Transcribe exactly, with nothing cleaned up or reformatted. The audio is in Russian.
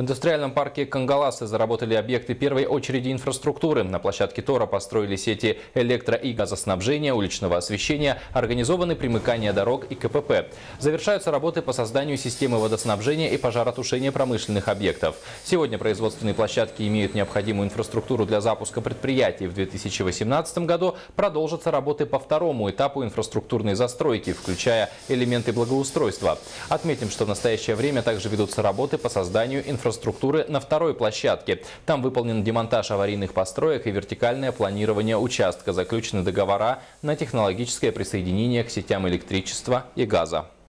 В индустриальном парке Кангаласы заработали объекты первой очереди инфраструктуры. На площадке ТОРа построили сети электро- и газоснабжения, уличного освещения, организованы примыкания дорог и ка пэ пэ. Завершаются работы по созданию системы водоснабжения и пожаротушения промышленных объектов. Сегодня производственные площадки имеют необходимую инфраструктуру для запуска предприятий. В две тысячи восемнадцатом году продолжатся работы по второму этапу инфраструктурной застройки, включая элементы благоустройства. Отметим, что в настоящее время также ведутся работы по созданию инфраструктуры инфраструктуры на второй площадке. Там выполнен демонтаж аварийных построек и вертикальное планирование участка. Заключены договора на технологическое присоединение к сетям электричества и газа.